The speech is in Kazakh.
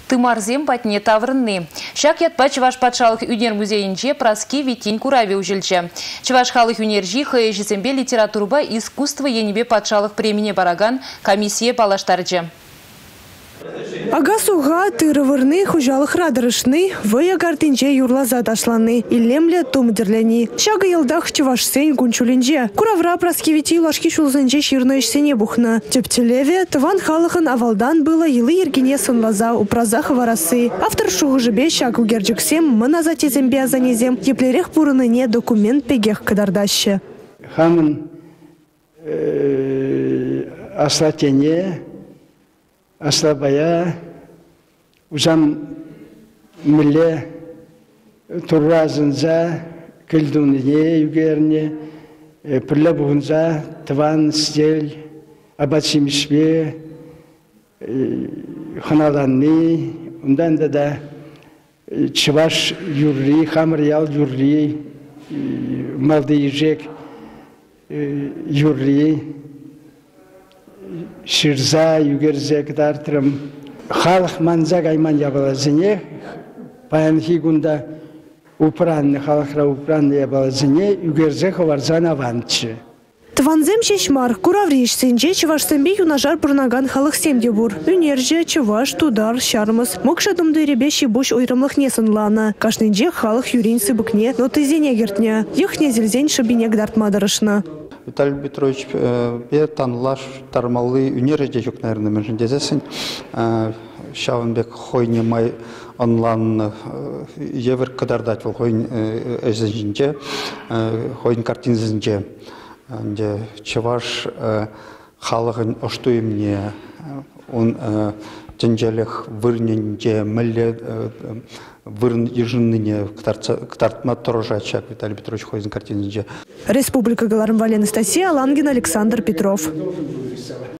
Тымарзем патне таврынны. Шак ятпа Чуваш патшалық юнер музейінче праски витин кураве ужелче. Чуваш халық юнержи хыежесембе литературба искусство енебе патшалық премине бараган комиссия палаштарче. Ага суга тырывырны хужалық радырышны, вая гартинче юрлаза ташланы, илемле тумдерлени. Шага елдах Чувашсен гунчулинче. Куравра праскивити лашки шулзенче ширно ишсене бухна. Тептелеве тыван халыхын авалдан было елы ергене сынлаза упразах варасы. Автор шугыжебе шаг угерджиксем мына затезембе азанезем еплерех пурыныне документ пегех кадардаще. Хамын аслатене Аслабая, узам миле, турразынза, кылдуне югерне, прлабунза, тван стель, абатсимишбе, ханаланны, ундан да Чуваш юрри, хамриял юрри, малдыежек юрри. Ширза югерзек дартрым халық манзак айман ябалазыне паянхи гунда упранны халықра упранны ябалазыне югерзек варзан аванчы. Тванзем шешмар, куравриш сенже Чувашсембе юнажар пурнаган халық семде бур. Үнерже, Чуваш, тудар, шармыз. Мокшадымды ребеши буш ойрымлық несынлана. Кашнынже халық юринсы быкне, но тызене гертня. Ехне зельзень шабинек дартмадарышна. Виталий Петрович танлаш тармалы үнерже жоқ, наверное, мен жіндезесін. Шавынбек хойне май онлайн евер кадардать ол хойн әзінже, хойн картинзінже. Чуваш халығын оштуемне, он жінжелік вырненже, мүлі вырн ежініне ктартма тұржачак Виталий Петрович хойн картинзінже. Республика Галарм Вален Анастасия, Лангин Александр Петров.